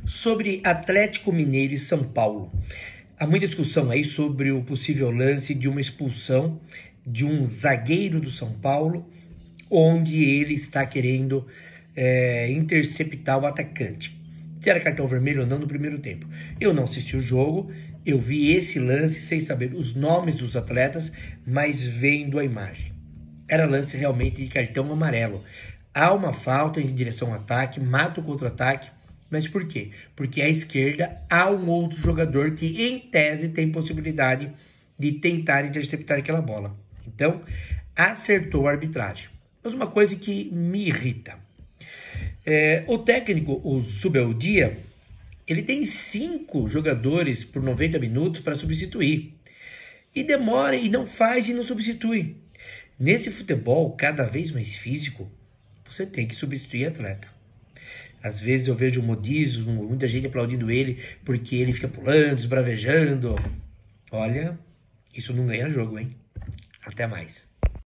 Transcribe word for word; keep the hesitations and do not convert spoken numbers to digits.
Sobre Atlético Mineiro e São Paulo. Há muita discussão aí sobre o possível lance de uma expulsão de um zagueiro do São Paulo, onde ele está querendo é, interceptar o atacante. Se era cartão vermelho ou não no primeiro tempo. Eu não assisti o jogo, eu vi esse lance sem saber os nomes dos atletas, mas vendo a imagem. Era lance realmente de cartão amarelo. Há uma falta em direção ao ataque, mata o contra-ataque. Mas por quê? Porque à esquerda há um outro jogador que, em tese, tem possibilidade de tentar interceptar aquela bola. Então, acertou a arbitragem. Mas uma coisa que me irrita. É, o técnico, o Zubeldia, ele tem cinco jogadores por noventa minutos para substituir. E demora, e não faz e não substitui. Nesse futebol cada vez mais físico, você tem que substituir atleta. Às vezes eu vejo modismo, muita gente aplaudindo ele porque ele fica pulando, esbravejando. Olha, isso não ganha jogo, hein? Até mais.